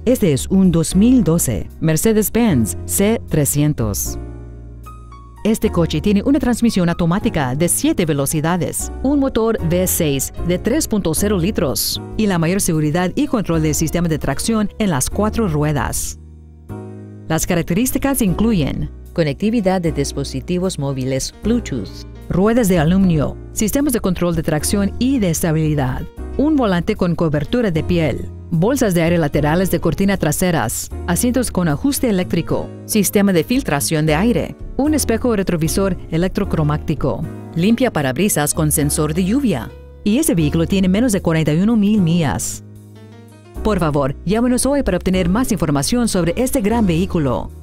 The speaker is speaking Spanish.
Este es un 2012 Mercedes-Benz C300. Este coche tiene una transmisión automática de 7 velocidades, un motor V6 de 3.0 litros y la mayor seguridad y control del sistema de tracción en las 4 ruedas. Las características incluyen conectividad de dispositivos móviles Bluetooth, ruedas de aluminio, sistemas de control de tracción y de estabilidad, un volante con cobertura de piel, bolsas de aire laterales de cortina traseras, asientos con ajuste eléctrico, sistema de filtración de aire, un espejo retrovisor electrocromático, limpia parabrisas con sensor de lluvia. Y este vehículo tiene menos de 41,000 millas. Por favor, llámenos hoy para obtener más información sobre este gran vehículo.